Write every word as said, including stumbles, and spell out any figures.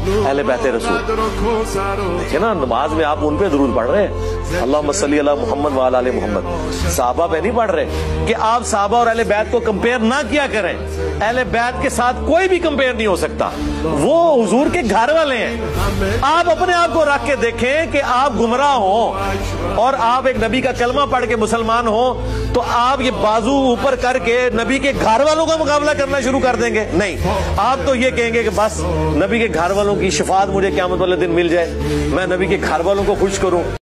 अहले बैत रसूल। देखिए ना, नमाज में आप उन पे दुरूद पढ़ रहे हैं, अल्लाहुम्मा सल्ली अला मुहम्मद व अला आले मुहम्मद। साहबा पे नहीं पढ़ रहे कि आप साहबा और अहले बैत को कंपेयर ना किया करें। अहले बैत के साथ कोई भी कंपेयर नहीं हो सकता, वो हुजूर के घर वाले हैं। आप अपने आप को रख के देखें कि आप गुमराह हो और आप एक नबी का कलमा पढ़ के मुसलमान हो, तो आप ये बाजू ऊपर करके नबी के घर वालों का मुकाबला करना शुरू कर देंगे? नहीं, आप तो ये कहेंगे कि बस नबी के घर वालों की शफाअत मुझे क़यामत वाले दिन मिल जाए, मैं नबी के घर वालों को खुश करूं।